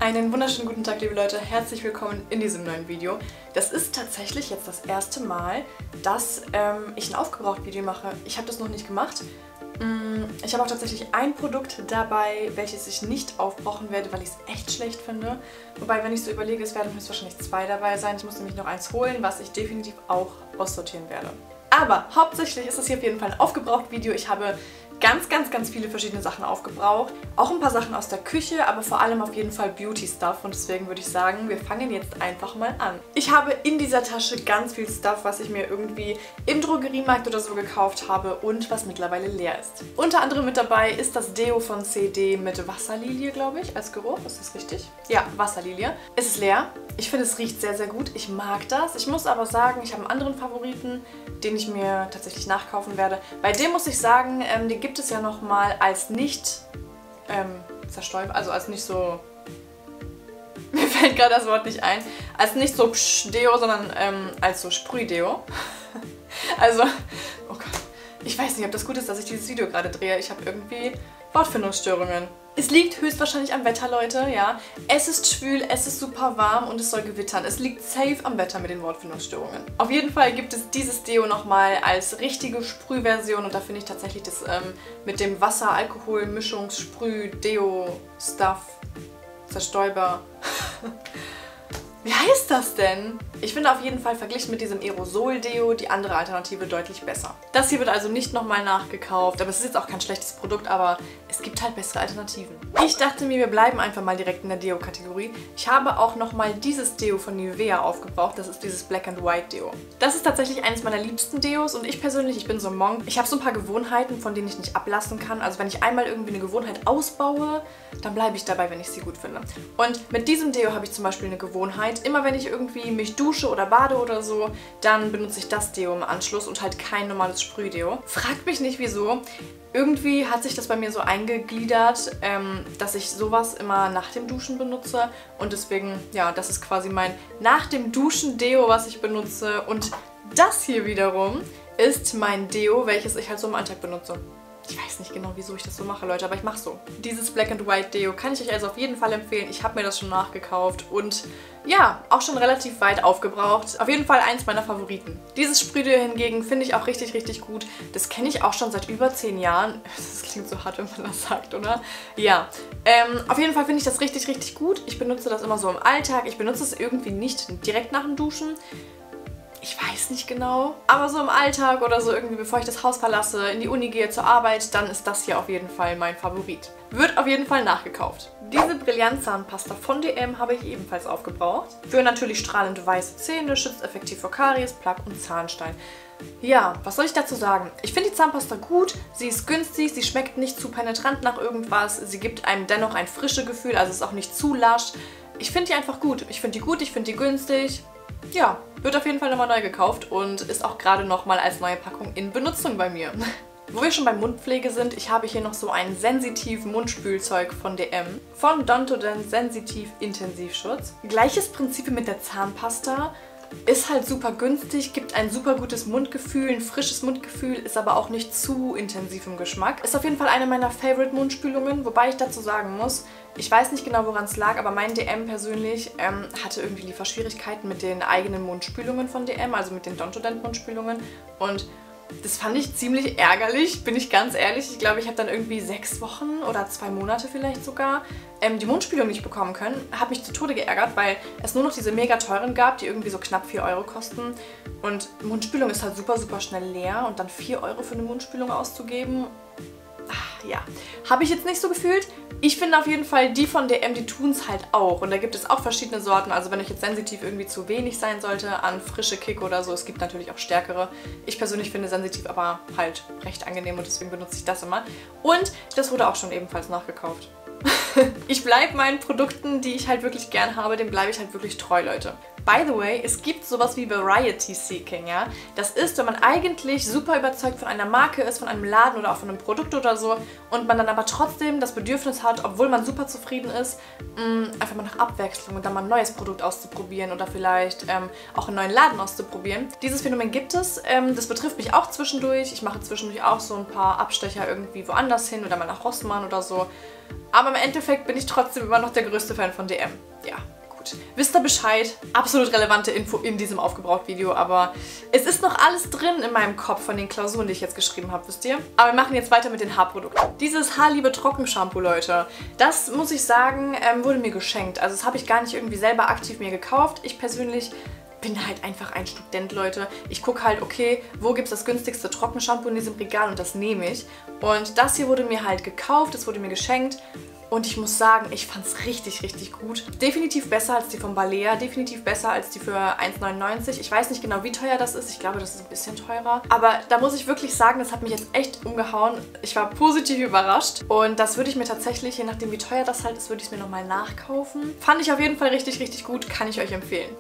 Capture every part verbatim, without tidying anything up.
Einen wunderschönen guten Tag, liebe Leute. Herzlich willkommen in diesem neuen Video. Das ist tatsächlich jetzt das erste Mal, dass ähm, ich ein Aufgebraucht-Video mache. Ich habe das noch nicht gemacht. Ich habe auch tatsächlich ein Produkt dabei, welches ich nicht aufbrauchen werde, weil ich es echt schlecht finde. Wobei, wenn ich so überlege, es werden höchstwahrscheinlich zwei dabei sein. Ich muss nämlich noch eins holen, was ich definitiv auch aussortieren werde. Aber hauptsächlich ist es hier auf jeden Fall ein Aufgebraucht-Video. Ich habe ganz, ganz, ganz viele verschiedene Sachen aufgebraucht. Auch ein paar Sachen aus der Küche, aber vor allem auf jeden Fall Beauty-Stuff. Und deswegen würde ich sagen, wir fangen jetzt einfach mal an. Ich habe in dieser Tasche ganz viel Stuff, was ich mir irgendwie im Drogeriemarkt oder so gekauft habe und was mittlerweile leer ist. Unter anderem mit dabei ist das Deo von C D mit Wasserlilie, glaube ich, als Geruch. Ist das richtig? Ja, Wasserlilie. Es ist leer. Ich finde, es riecht sehr, sehr gut. Ich mag das. Ich muss aber sagen, ich habe einen anderen Favoriten, den ich mir tatsächlich nachkaufen werde. Bei dem muss ich sagen, ähm, den gibt es ja nochmal als nicht ähm, zerstäubbar, also als nicht so, mir fällt gerade das Wort nicht ein, als nicht so Psch-Deo, sondern ähm, als so Sprühdeo. Also, oh Gott, ich weiß nicht, ob das gut ist, dass ich dieses Video gerade drehe. Ich habe irgendwie Wortfindungsstörungen. Es liegt höchstwahrscheinlich am Wetter, Leute, ja. Es ist schwül, es ist super warm und es soll gewittern. Es liegt safe am Wetter mit den Wortfindungsstörungen. Auf jeden Fall gibt es dieses Deo nochmal als richtige Sprühversion und da finde ich tatsächlich das ähm, mit dem Wasser-Alkohol-Mischungs-Sprüh-Deo-Stuff, Zerstäuber. Wie heißt das denn? Ich finde auf jeden Fall verglichen mit diesem Aerosol-Deo die andere Alternative deutlich besser. Das hier wird also nicht nochmal nachgekauft, aber es ist jetzt auch kein schlechtes Produkt, aber es gibt halt bessere Alternativen. Ich dachte mir, wir bleiben einfach mal direkt in der Deo-Kategorie. Ich habe auch nochmal dieses Deo von Nivea aufgebraucht, das ist dieses Black and White Deo. Das ist tatsächlich eines meiner liebsten Deos und ich persönlich, ich bin so ein Monk. Ich habe so ein paar Gewohnheiten, von denen ich nicht ablassen kann. Also wenn ich einmal irgendwie eine Gewohnheit ausbaue, dann bleibe ich dabei, wenn ich sie gut finde. Und mit diesem Deo habe ich zum Beispiel eine Gewohnheit. Immer wenn ich irgendwie mich dusche oder bade oder so, dann benutze ich das Deo im Anschluss und halt kein normales Sprühdeo. Fragt mich nicht wieso. Irgendwie hat sich das bei mir so eingegliedert, ähm, dass ich sowas immer nach dem Duschen benutze und deswegen, ja, das ist quasi mein nach dem Duschen Deo, was ich benutze und das hier wiederum ist mein Deo, welches ich halt so im Alltag benutze. Ich weiß nicht genau, wieso ich das so mache, Leute, aber ich mache so. Dieses Black and White Deo kann ich euch also auf jeden Fall empfehlen. Ich habe mir das schon nachgekauft und ja, auch schon relativ weit aufgebraucht. Auf jeden Fall eins meiner Favoriten. Dieses Sprühdeo hingegen finde ich auch richtig, richtig gut. Das kenne ich auch schon seit über zehn Jahren. Das klingt so hart, wenn man das sagt, oder? Ja, ähm, auf jeden Fall finde ich das richtig, richtig gut. Ich benutze das immer so im Alltag. Ich benutze es irgendwie nicht direkt nach dem Duschen. Ich weiß nicht genau, aber so im Alltag oder so irgendwie, bevor ich das Haus verlasse, in die Uni gehe, zur Arbeit, dann ist das hier auf jeden Fall mein Favorit. Wird auf jeden Fall nachgekauft. Diese Brillant-Zahnpasta von D M habe ich ebenfalls aufgebraucht. Für natürlich strahlend weiße Zähne, schützt effektiv vor Karies, Plaque und Zahnstein. Ja, was soll ich dazu sagen? Ich finde die Zahnpasta gut, sie ist günstig, sie schmeckt nicht zu penetrant nach irgendwas, sie gibt einem dennoch ein frisches Gefühl, also ist auch nicht zu lasch. Ich finde die einfach gut. Ich finde die gut, ich finde die günstig. Ja, wird auf jeden Fall nochmal neu gekauft und ist auch gerade nochmal als neue Packung in Benutzung bei mir. Wo wir schon bei Mundpflege sind, ich habe hier noch so ein sensitiv Mundspülzeug von D M. Von Dontodent Sensitiv Intensivschutz. Gleiches Prinzip mit der Zahnpasta. Ist halt super günstig, gibt ein super gutes Mundgefühl, ein frisches Mundgefühl, ist aber auch nicht zu intensiv im Geschmack. Ist auf jeden Fall eine meiner Favorite-Mundspülungen, wobei ich dazu sagen muss, ich weiß nicht genau, woran es lag, aber mein D M persönlich ähm, hatte irgendwie Lieferschwierigkeiten mit den eigenen Mundspülungen von D M, also mit den Dontodent-Mundspülungen und das fand ich ziemlich ärgerlich, bin ich ganz ehrlich. Ich glaube, ich habe dann irgendwie sechs Wochen oder zwei Monate vielleicht sogar ähm, die Mundspülung nicht bekommen können. Habe mich zu Tode geärgert, weil es nur noch diese mega teuren gab, die irgendwie so knapp vier Euro kosten. Und Mundspülung ist halt super, super schnell leer und dann vier Euro für eine Mundspülung auszugeben, ach, ja, habe ich jetzt nicht so gefühlt. Ich finde auf jeden Fall, die von D M, die tun es halt auch. Und da gibt es auch verschiedene Sorten. Also wenn euch jetzt sensitiv irgendwie zu wenig sein sollte an frische Kick oder so, es gibt natürlich auch stärkere. Ich persönlich finde sensitiv aber halt recht angenehm und deswegen benutze ich das immer. Und das wurde auch schon ebenfalls nachgekauft. Ich bleibe meinen Produkten, die ich halt wirklich gern habe, dem bleibe ich halt wirklich treu, Leute. By the way, es gibt sowas wie Variety Seeking, ja. Das ist, wenn man eigentlich super überzeugt von einer Marke ist, von einem Laden oder auch von einem Produkt oder so und man dann aber trotzdem das Bedürfnis hat, obwohl man super zufrieden ist, mh, einfach mal nach Abwechslung und dann mal ein neues Produkt auszuprobieren oder vielleicht ähm, auch einen neuen Laden auszuprobieren. Dieses Phänomen gibt es. Ähm, das betrifft mich auch zwischendurch. Ich mache zwischendurch auch so ein paar Abstecher irgendwie woanders hin oder mal nach Rossmann oder so. Aber im Endeffekt bin ich trotzdem immer noch der größte Fan von D M. Ja. Wisst ihr Bescheid? Absolut relevante Info in diesem Aufgebraucht-Video, aber es ist noch alles drin in meinem Kopf von den Klausuren, die ich jetzt geschrieben habe, wisst ihr? Aber wir machen jetzt weiter mit den Haarprodukten. Dieses Haarliebe Trockenshampoo, Leute, das muss ich sagen, ähm, wurde mir geschenkt. Also das habe ich gar nicht irgendwie selber aktiv mir gekauft. Ich persönlich bin halt einfach ein Student, Leute. Ich gucke halt, okay, wo gibt es das günstigste Trockenshampoo in diesem Regal und das nehme ich. Und das hier wurde mir halt gekauft, das wurde mir geschenkt. Und ich muss sagen, ich fand es richtig, richtig gut. Definitiv besser als die von Balea, definitiv besser als die für eins neunundneunzig. Ich weiß nicht genau, wie teuer das ist. Ich glaube, das ist ein bisschen teurer. Aber da muss ich wirklich sagen, das hat mich jetzt echt umgehauen. Ich war positiv überrascht. Und das würde ich mir tatsächlich, je nachdem wie teuer das halt ist, würde ich es mir nochmal nachkaufen. Fand ich auf jeden Fall richtig, richtig gut. Kann ich euch empfehlen.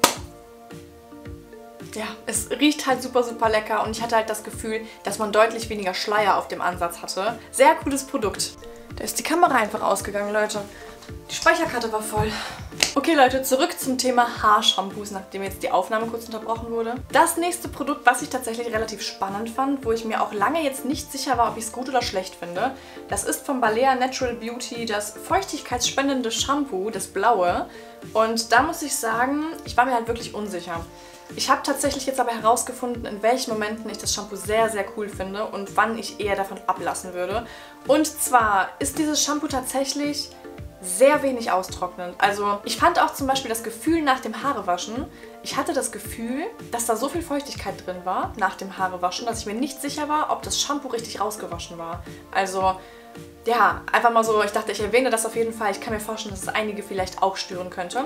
Ja, es riecht halt super, super lecker. Und ich hatte halt das Gefühl, dass man deutlich weniger Schleier auf dem Ansatz hatte. Sehr cooles Produkt. Da ist die Kamera einfach ausgegangen, Leute. Die Speicherkarte war voll. Okay, Leute, zurück zum Thema Haarshampoos, nachdem jetzt die Aufnahme kurz unterbrochen wurde. Das nächste Produkt, was ich tatsächlich relativ spannend fand, wo ich mir auch lange jetzt nicht sicher war, ob ich es gut oder schlecht finde, das ist von Balea Natural Beauty das feuchtigkeitsspendende Shampoo, das blaue. Und da muss ich sagen, ich war mir halt wirklich unsicher. Ich habe tatsächlich jetzt aber herausgefunden, in welchen Momenten ich das Shampoo sehr, sehr cool finde und wann ich eher davon ablassen würde. Und zwar ist dieses Shampoo tatsächlich sehr wenig austrocknend. Also ich fand auch zum Beispiel das Gefühl nach dem Haarewaschen, ich hatte das Gefühl, dass da so viel Feuchtigkeit drin war nach dem Haarewaschen, dass ich mir nicht sicher war, ob das Shampoo richtig rausgewaschen war. Also ja, einfach mal so, ich dachte, ich erwähne das auf jeden Fall. Ich kann mir vorstellen, dass es einige vielleicht auch stören könnte.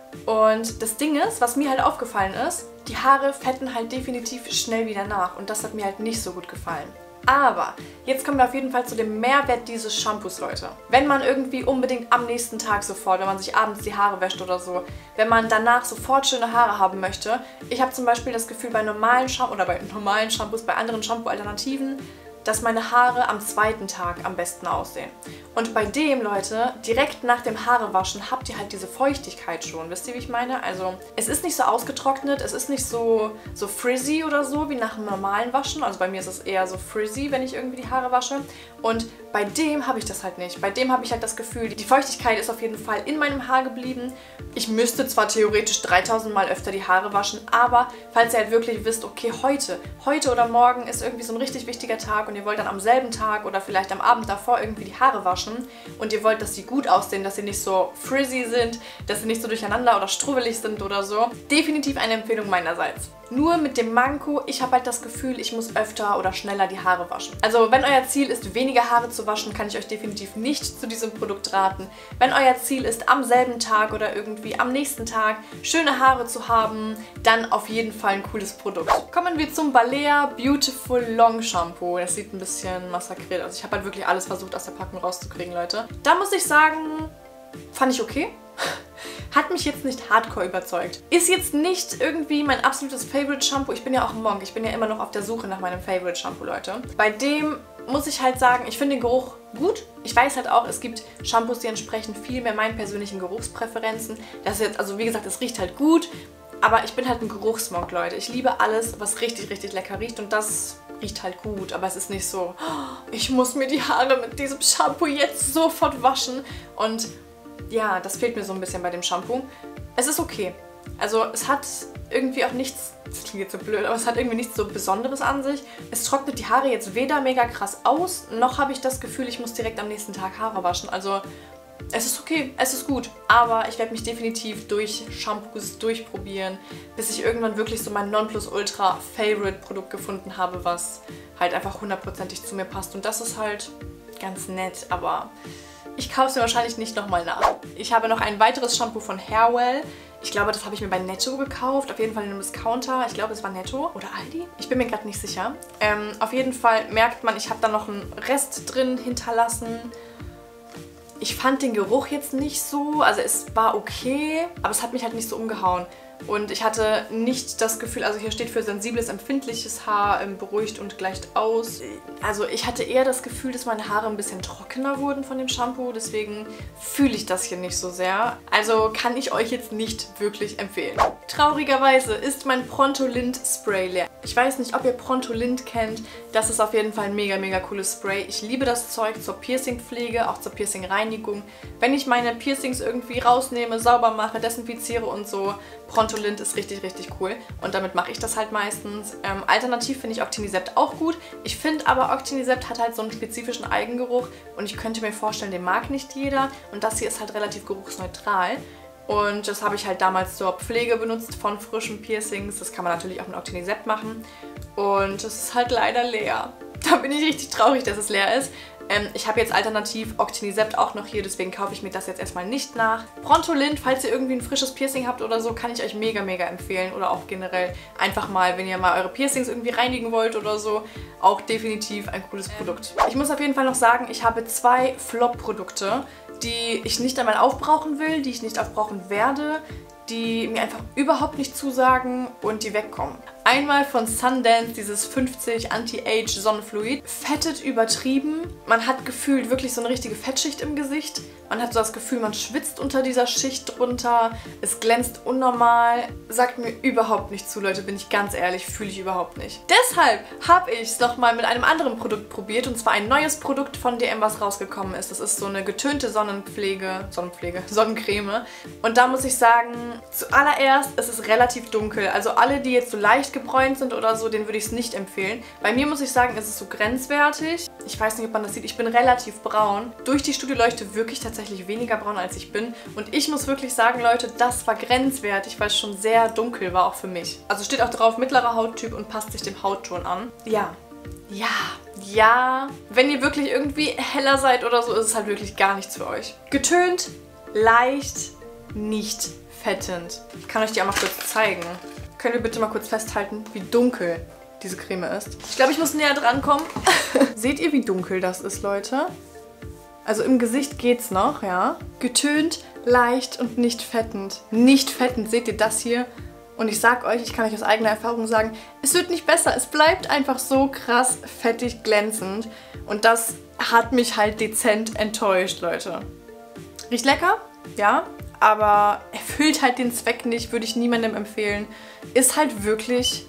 Und das Ding ist, was mir halt aufgefallen ist, die Haare fetten halt definitiv schnell wieder nach und das hat mir halt nicht so gut gefallen. Aber jetzt kommen wir auf jeden Fall zu dem Mehrwert dieses Shampoos, Leute. Wenn man irgendwie unbedingt am nächsten Tag sofort, wenn man sich abends die Haare wäscht oder so, wenn man danach sofort schöne Haare haben möchte. Ich habe zum Beispiel das Gefühl bei normalen Shampoo oder bei normalen Shampoos, bei anderen Shampoo-Alternativen, dass meine Haare am zweiten Tag am besten aussehen. Und bei dem, Leute, direkt nach dem Haarewaschen habt ihr halt diese Feuchtigkeit schon. Wisst ihr, wie ich meine? Also es ist nicht so ausgetrocknet, es ist nicht so, so frizzy oder so wie nach einem normalen Waschen. Also bei mir ist es eher so frizzy, wenn ich irgendwie die Haare wasche. Und bei dem habe ich das halt nicht. Bei dem habe ich halt das Gefühl, die Feuchtigkeit ist auf jeden Fall in meinem Haar geblieben. Ich müsste zwar theoretisch dreitausend Mal öfter die Haare waschen, aber falls ihr halt wirklich wisst, okay, heute, heute oder morgen ist irgendwie so ein richtig wichtiger Tag und ihr wollt dann am selben Tag oder vielleicht am Abend davor irgendwie die Haare waschen und ihr wollt, dass sie gut aussehen, dass sie nicht so frizzy sind, dass sie nicht so durcheinander oder strubbelig sind oder so. Definitiv eine Empfehlung meinerseits. Nur mit dem Manko, ich habe halt das Gefühl, ich muss öfter oder schneller die Haare waschen. Also wenn euer Ziel ist, weniger Haare zu waschen, kann ich euch definitiv nicht zu diesem Produkt raten. Wenn euer Ziel ist, am selben Tag oder irgendwie am nächsten Tag schöne Haare zu haben, dann auf jeden Fall ein cooles Produkt. Kommen wir zum Balea Beautiful Long Shampoo. Das sieht ein bisschen massakriert aus. Ich habe halt wirklich alles versucht, aus der Packung rauszukriegen, Leute. Da muss ich sagen, fand ich okay. Hat mich jetzt nicht hardcore überzeugt. Ist jetzt nicht irgendwie mein absolutes Favorite Shampoo. Ich bin ja auch ein Monk. Ich bin ja immer noch auf der Suche nach meinem Favorite Shampoo, Leute. Bei dem muss ich halt sagen, ich finde den Geruch gut. Ich weiß halt auch, es gibt Shampoos, die entsprechen viel mehr meinen persönlichen Geruchspräferenzen. Das ist jetzt, also wie gesagt, es riecht halt gut. Aber ich bin halt ein Geruchsmonk, Leute. Ich liebe alles, was richtig, richtig lecker riecht. Und das riecht halt gut. Aber es ist nicht so, oh, ich muss mir die Haare mit diesem Shampoo jetzt sofort waschen. Und ja, das fehlt mir so ein bisschen bei dem Shampoo. Es ist okay. Also es hat irgendwie auch nichts, das klingt jetzt so blöd, aber es hat irgendwie nichts so Besonderes an sich. Es trocknet die Haare jetzt weder mega krass aus, noch habe ich das Gefühl, ich muss direkt am nächsten Tag Haare waschen. Also es ist okay, es ist gut. Aber ich werde mich definitiv durch Shampoos durchprobieren, bis ich irgendwann wirklich so mein Nonplusultra-Favorite-Produkt gefunden habe, was halt einfach hundertprozentig zu mir passt. Und das ist halt ganz nett, aber ich kaufe es mir wahrscheinlich nicht nochmal nach. Ich habe noch ein weiteres Shampoo von Hairwell. Ich glaube, das habe ich mir bei Netto gekauft. Auf jeden Fall in einem Discounter. Ich glaube, es war Netto oder Aldi. Ich bin mir gerade nicht sicher. Ähm, auf jeden Fall merkt man, ich habe da noch einen Rest drin hinterlassen. Ich fand den Geruch jetzt nicht so. Also es war okay, aber es hat mich halt nicht so umgehauen. Und ich hatte nicht das Gefühl, also hier steht für sensibles, empfindliches Haar, ähm, beruhigt und gleicht aus. Also ich hatte eher das Gefühl, dass meine Haare ein bisschen trockener wurden von dem Shampoo. Deswegen fühle ich das hier nicht so sehr. Also kann ich euch jetzt nicht wirklich empfehlen. Traurigerweise ist mein Pronto-Lint Spray leer. Ich weiß nicht, ob ihr Pronto-Lint kennt. Das ist auf jeden Fall ein mega, mega cooles Spray. Ich liebe das Zeug zur Piercing-Pflege, auch zur Piercing-Reinigung. Wenn ich meine Piercings irgendwie rausnehme, sauber mache, desinfiziere und so, Pronto-Lint ist richtig, richtig cool. Und damit mache ich das halt meistens. Ähm, alternativ finde ich Octinisept auch gut. Ich finde aber, Octinisept hat halt so einen spezifischen Eigengeruch und ich könnte mir vorstellen, den mag nicht jeder. Und das hier ist halt relativ geruchsneutral. Und das habe ich halt damals zur Pflege benutzt von frischen Piercings. Das kann man natürlich auch mit Octinisept machen. Und es ist halt leider leer. Da bin ich richtig traurig, dass es leer ist. Ähm, ich habe jetzt alternativ Octinisept auch noch hier, deswegen kaufe ich mir das jetzt erstmal nicht nach. Pronto-Lint, falls ihr irgendwie ein frisches Piercing habt oder so, kann ich euch mega, mega empfehlen. Oder auch generell einfach mal, wenn ihr mal eure Piercings irgendwie reinigen wollt oder so, auch definitiv ein cooles Produkt. Ich muss auf jeden Fall noch sagen, ich habe zwei Flop-Produkte, die ich nicht einmal aufbrauchen will, die ich nicht aufbrauchen werde, die mir einfach überhaupt nicht zusagen und die wegkommen. Einmal von Sundance dieses fünfzig Anti-Age Sonnenfluid. Fettet übertrieben. Man hat gefühlt wirklich so eine richtige Fettschicht im Gesicht. Man hat so das Gefühl, man schwitzt unter dieser Schicht drunter. Es glänzt unnormal. Sagt mir überhaupt nicht zu, Leute, bin ich ganz ehrlich, fühle ich überhaupt nicht. Deshalb habe ich es nochmal mit einem anderen Produkt probiert. Und zwar ein neues Produkt von D M, was rausgekommen ist. Das ist so eine getönte Sonnenpflege, Sonnenpflege, Sonnencreme. Und da muss ich sagen, zuallererst ist es relativ dunkel. Also alle, die jetzt so leicht gebräunt sind oder so, den würde ich es nicht empfehlen. Bei mir muss ich sagen, ist es so grenzwertig. Ich weiß nicht, ob man das sieht. Ich bin relativ braun. Durch die Studioleuchte wirklich tatsächlich weniger braun, als ich bin. Und ich muss wirklich sagen, Leute, das war grenzwertig, weil es schon sehr dunkel war, auch für mich. Also steht auch drauf, mittlerer Hauttyp und passt sich dem Hautton an. Ja. Ja. Ja. Wenn ihr wirklich irgendwie heller seid oder so, ist es halt wirklich gar nichts für euch. Getönt, leicht, nicht fettend. Ich kann euch die einmal kurz zeigen. Könnt ihr bitte mal kurz festhalten, wie dunkel diese Creme ist? Ich glaube, ich muss näher dran kommen. Seht ihr, wie dunkel das ist, Leute? Also im Gesicht geht's noch, ja. Getönt, leicht und nicht fettend. Nicht fettend, seht ihr das hier? Und ich sag euch, ich kann euch aus eigener Erfahrung sagen, es wird nicht besser. Es bleibt einfach so krass fettig glänzend. Und das hat mich halt dezent enttäuscht, Leute. Riecht lecker, ja. Aber erfüllt halt den Zweck nicht, würde ich niemandem empfehlen. Ist halt wirklich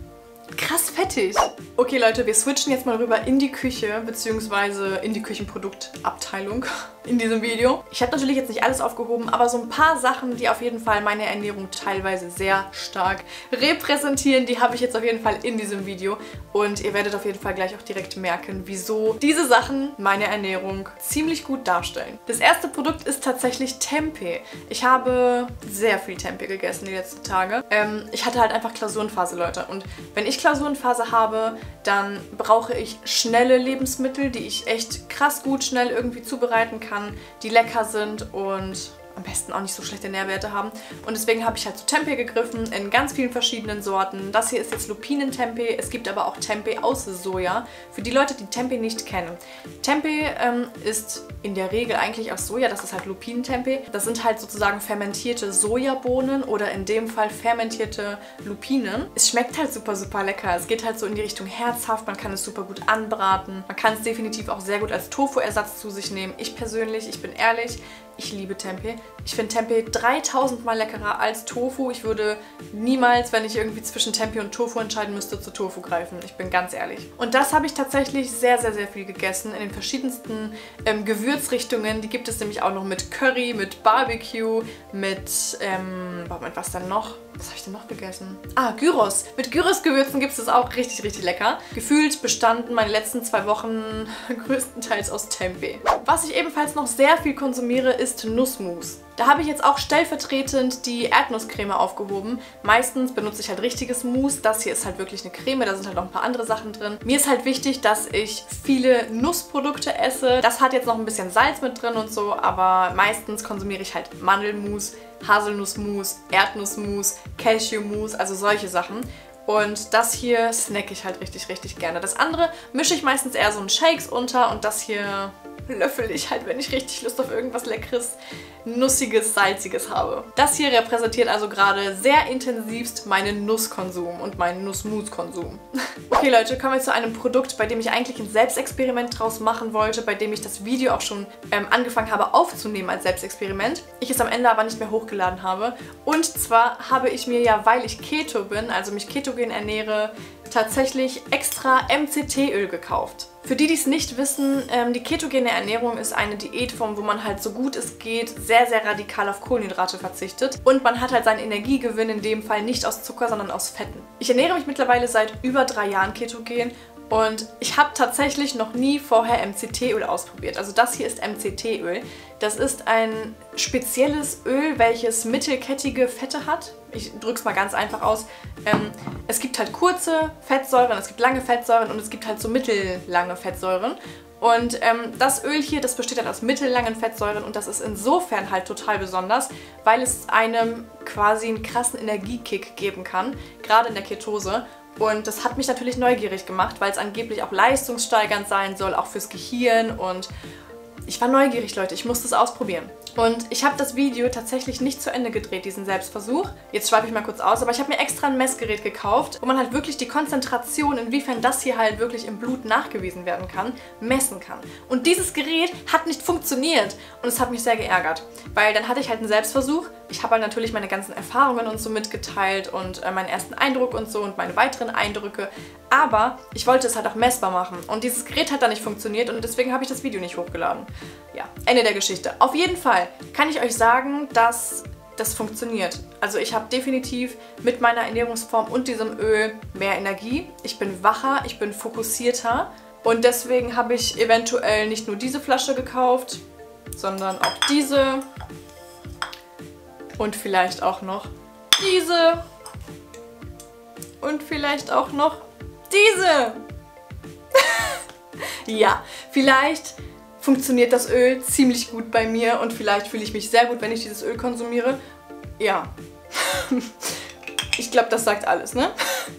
krass fettig. Okay, Leute, wir switchen jetzt mal rüber in die Küche, beziehungsweise in die Küchenproduktabteilung in diesem Video. Ich habe natürlich jetzt nicht alles aufgehoben, aber so ein paar Sachen, die auf jeden Fall meine Ernährung teilweise sehr stark repräsentieren, die habe ich jetzt auf jeden Fall in diesem Video. Und ihr werdet auf jeden Fall gleich auch direkt merken, wieso diese Sachen meine Ernährung ziemlich gut darstellen. Das erste Produkt ist tatsächlich Tempeh. Ich habe sehr viel Tempeh gegessen die letzten Tage. Ähm, ich hatte halt einfach Klausurenphase, Leute. Und wenn ich Klausurenphase habe, dann brauche ich schnelle Lebensmittel, die ich echt krass gut schnell irgendwie zubereiten kann, die lecker sind und am besten auch nicht so schlechte Nährwerte haben. Und deswegen habe ich halt zu Tempeh gegriffen in ganz vielen verschiedenen Sorten. Das hier ist jetzt Lupinen-Tempeh. Es gibt aber auch Tempeh aus Soja. Für die Leute, die Tempeh nicht kennen. Tempeh ähm, ist in der Regel eigentlich aus Soja. Das ist halt Lupinen-Tempeh. Das sind halt sozusagen fermentierte Sojabohnen oder in dem Fall fermentierte Lupinen. Es schmeckt halt super, super lecker. Es geht halt so in die Richtung herzhaft. Man kann es super gut anbraten. Man kann es definitiv auch sehr gut als Tofu-Ersatz zu sich nehmen. Ich persönlich, ich bin ehrlich, ich liebe Tempeh. Ich finde Tempeh dreitausend Mal leckerer als Tofu. Ich würde niemals, wenn ich irgendwie zwischen Tempeh und Tofu entscheiden müsste, zu Tofu greifen. Ich bin ganz ehrlich. Und das habe ich tatsächlich sehr, sehr, sehr viel gegessen. In den verschiedensten ähm, Gewürzrichtungen. Die gibt es nämlich auch noch mit Curry, mit Barbecue, mit, ähm, mit was dann noch? Was habe ich denn noch gegessen? Ah, Gyros. Mit Gyros-Gewürzen gibt es das auch richtig, richtig lecker. Gefühlt bestanden meine letzten zwei Wochen größtenteils aus Tempeh. Was ich ebenfalls noch sehr viel konsumiere, ist Nussmus. Da habe ich jetzt auch stellvertretend die Erdnusscreme aufgehoben. Meistens benutze ich halt richtiges Mousse. Das hier ist halt wirklich eine Creme, da sind halt noch ein paar andere Sachen drin. Mir ist halt wichtig, dass ich viele Nussprodukte esse. Das hat jetzt noch ein bisschen Salz mit drin und so, aber meistens konsumiere ich halt Mandelmus, Haselnussmus, Erdnussmus, Cashewmus, also solche Sachen. Und das hier snacke ich halt richtig, richtig gerne. Das andere mische ich meistens eher so in Shakes unter und das hier, löffel ich halt, wenn ich richtig Lust auf irgendwas Leckeres, Nussiges, Salziges habe. Das hier repräsentiert also gerade sehr intensivst meinen Nusskonsum und meinen Nussmus-Konsum. Okay Leute, kommen wir zu einem Produkt, bei dem ich eigentlich ein Selbstexperiment draus machen wollte, bei dem ich das Video auch schon ähm, angefangen habe aufzunehmen als Selbstexperiment. Ich es am Ende aber nicht mehr hochgeladen habe. Und zwar habe ich mir ja, weil ich Keto bin, also mich ketogen ernähre, tatsächlich extra M C T-Öl gekauft. Für die, die es nicht wissen, ähm, die ketogene Ernährung ist eine Diätform, wo man halt so gut es geht sehr, sehr radikal auf Kohlenhydrate verzichtet. Und man hat halt seinen Energiegewinn in dem Fall nicht aus Zucker, sondern aus Fetten. Ich ernähre mich mittlerweile seit über drei Jahren ketogen und ich habe tatsächlich noch nie vorher M C T-Öl ausprobiert. Also das hier ist M C T-Öl. Das ist ein spezielles Öl, welches mittelkettige Fette hat. Ich drücke es mal ganz einfach aus. Ähm, es gibt halt kurze Fettsäuren, es gibt lange Fettsäuren und es gibt halt so mittellange Fettsäuren. Und ähm, das Öl hier, das besteht halt aus mittellangen Fettsäuren und das ist insofern halt total besonders, weil es einem quasi einen krassen Energiekick geben kann, gerade in der Ketose. Und das hat mich natürlich neugierig gemacht, weil es angeblich auch leistungssteigernd sein soll, auch fürs Gehirn. Und ich war neugierig, Leute. Ich musste es ausprobieren. Und ich habe das Video tatsächlich nicht zu Ende gedreht, diesen Selbstversuch. Jetzt schweife ich mal kurz aus, aber ich habe mir extra ein Messgerät gekauft, wo man halt wirklich die Konzentration, inwiefern das hier halt wirklich im Blut nachgewiesen werden kann, messen kann. Und dieses Gerät hat nicht funktioniert und es hat mich sehr geärgert, weil dann hatte ich halt einen Selbstversuch. Ich habe halt natürlich meine ganzen Erfahrungen und so mitgeteilt und äh, meinen ersten Eindruck und so und meine weiteren Eindrücke, aber ich wollte es halt auch messbar machen und dieses Gerät hat dann nicht funktioniert und deswegen habe ich das Video nicht hochgeladen. Ja, Ende der Geschichte. Auf jeden Fall kann ich euch sagen, dass das funktioniert. Also ich habe definitiv mit meiner Ernährungsform und diesem Öl mehr Energie. Ich bin wacher, ich bin fokussierter und deswegen habe ich eventuell nicht nur diese Flasche gekauft, sondern auch diese und vielleicht auch noch diese und vielleicht auch noch diese. Ja, vielleicht funktioniert das Öl ziemlich gut bei mir und vielleicht fühle ich mich sehr gut, wenn ich dieses Öl konsumiere. Ja. Ich glaube, das sagt alles, ne?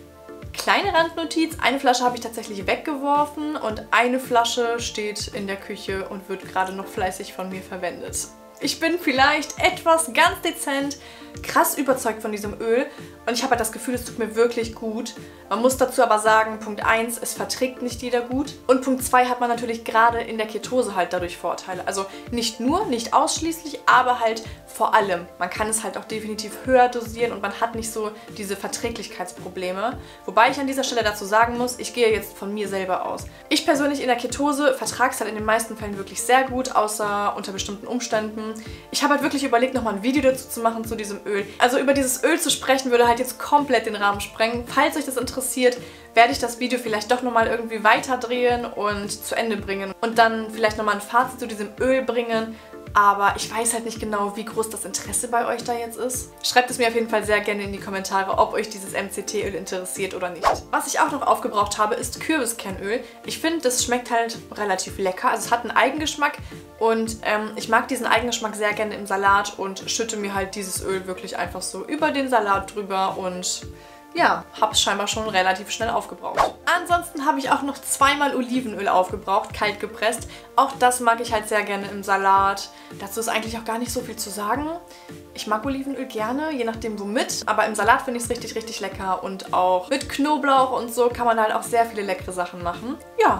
Kleine Randnotiz, eine Flasche habe ich tatsächlich weggeworfen und eine Flasche steht in der Küche und wird gerade noch fleißig von mir verwendet. Ich bin vielleicht etwas ganz dezent krass überzeugt von diesem Öl und ich habe halt das Gefühl, es tut mir wirklich gut. Man muss dazu aber sagen, Punkt eins, es verträgt nicht jeder gut und Punkt zwei hat man natürlich gerade in der Ketose halt dadurch Vorteile. Also nicht nur, nicht ausschließlich, aber halt vor allem. Man kann es halt auch definitiv höher dosieren und man hat nicht so diese Verträglichkeitsprobleme. Wobei ich an dieser Stelle dazu sagen muss, ich gehe jetzt von mir selber aus. Ich persönlich in der Ketose vertrage es halt in den meisten Fällen wirklich sehr gut, außer unter bestimmten Umständen. Ich habe halt wirklich überlegt, nochmal ein Video dazu zu machen zu diesem Öl. Also über dieses Öl zu sprechen, würde halt jetzt komplett den Rahmen sprengen. Falls euch das interessiert, werde ich das Video vielleicht doch nochmal irgendwie weiterdrehen und zu Ende bringen. Und dann vielleicht nochmal ein Fazit zu diesem Öl bringen. Aber ich weiß halt nicht genau, wie groß das Interesse bei euch da jetzt ist. Schreibt es mir auf jeden Fall sehr gerne in die Kommentare, ob euch dieses M C T-Öl interessiert oder nicht. Was ich auch noch aufgebraucht habe, ist Kürbiskernöl. Ich finde, das schmeckt halt relativ lecker. Also es hat einen Eigengeschmack und ähm, ich mag diesen Eigengeschmack sehr gerne im Salat und schütte mir halt dieses Öl wirklich einfach so über den Salat drüber und ja, habe es scheinbar schon relativ schnell aufgebraucht. Ansonsten habe ich auch noch zweimal Olivenöl aufgebraucht, kalt gepresst. Auch das mag ich halt sehr gerne im Salat. Dazu ist eigentlich auch gar nicht so viel zu sagen. Ich mag Olivenöl gerne, je nachdem womit. Aber im Salat finde ich es richtig, richtig lecker. Und auch mit Knoblauch und so kann man halt auch sehr viele leckere Sachen machen. Ja.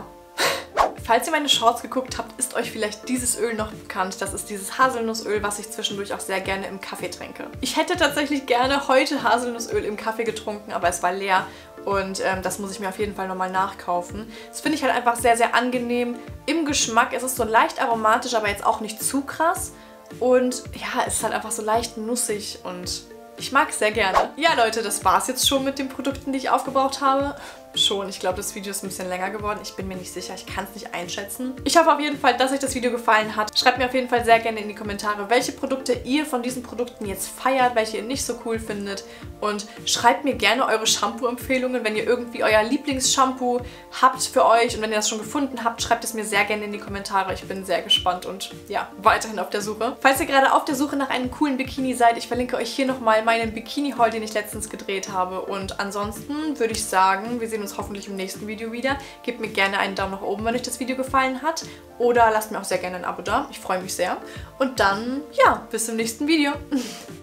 Falls ihr meine Shorts geguckt habt, ist euch vielleicht dieses Öl noch bekannt. Das ist dieses Haselnussöl, was ich zwischendurch auch sehr gerne im Kaffee trinke. Ich hätte tatsächlich gerne heute Haselnussöl im Kaffee getrunken, aber es war leer. Und ähm, das muss ich mir auf jeden Fall nochmal nachkaufen. Das finde ich halt einfach sehr, sehr angenehm im Geschmack. Es ist so leicht aromatisch, aber jetzt auch nicht zu krass. Und ja, es ist halt einfach so leicht nussig und ich mag es sehr gerne. Ja Leute, das war es jetzt schon mit den Produkten, die ich aufgebraucht habe. Schon, ich glaube, das Video ist ein bisschen länger geworden. Ich bin mir nicht sicher, ich kann es nicht einschätzen. Ich hoffe auf jeden Fall, dass euch das Video gefallen hat. Schreibt mir auf jeden Fall sehr gerne in die Kommentare, welche Produkte ihr von diesen Produkten jetzt feiert, welche ihr nicht so cool findet. Und schreibt mir gerne eure Shampoo-Empfehlungen, wenn ihr irgendwie euer Lieblingsshampoo habt für euch. Und wenn ihr das schon gefunden habt, schreibt es mir sehr gerne in die Kommentare. Ich bin sehr gespannt und ja, weiterhin auf der Suche. Falls ihr gerade auf der Suche nach einem coolen Bikini seid, ich verlinke euch hier nochmal meinen Bikini-Haul, den ich letztens gedreht habe. Und ansonsten würde ich sagen, wir sehen uns hoffentlich im nächsten Video wieder. Gebt mir gerne einen Daumen nach oben, wenn euch das Video gefallen hat. Oder lasst mir auch sehr gerne ein Abo da. Ich freue mich sehr. Und dann, ja, bis zum nächsten Video.